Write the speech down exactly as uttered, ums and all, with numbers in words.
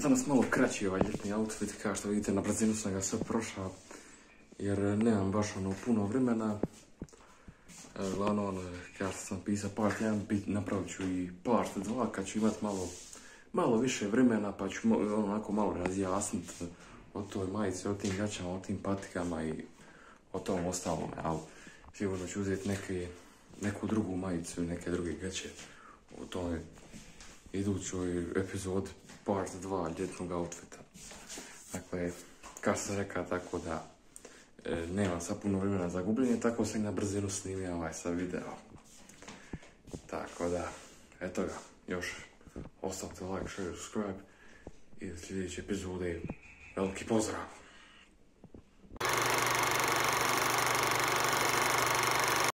danas malo kraći ovaj ljetni outfit, kao što vidite na brzinu sam ga sve prošao, jer nemam baš ono puno vremena. Uglavnom, kao što sam pisao part jedan, napravit ću i part dva kad ću imat malo, malo više vremena, pa ću onako malo razjasniti o toj majici, o tim gaćama, o tim patikama i o tom ostalom, ali sigurno ću uzeti neke, neku drugu majicu i neke druge gaće u toj idućoj epizodi part dva ljetnog outfita. Dakle, kao sam rekao, tako da e, nemam sad puno vremena za gubljenje, tako sam i na brzinu snimio ovaj sad video. Tako da, eto ga, još ostavite like, share, subscribe i do sljedeće epizode veliki pozdrav!